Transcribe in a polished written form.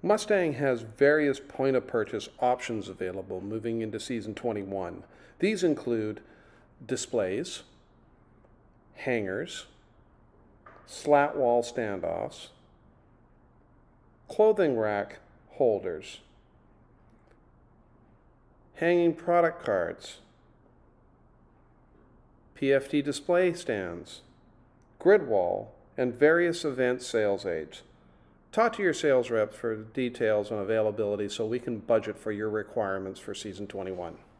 Mustang has various point-of-purchase options available moving into Season 21. These include displays, hangers, slat wall standoffs, clothing rack holders, hanging product cards, PFD display stands, grid wall, and various event sales aids. Talk to your sales rep for details on availability so we can budget for your requirements for Season 21.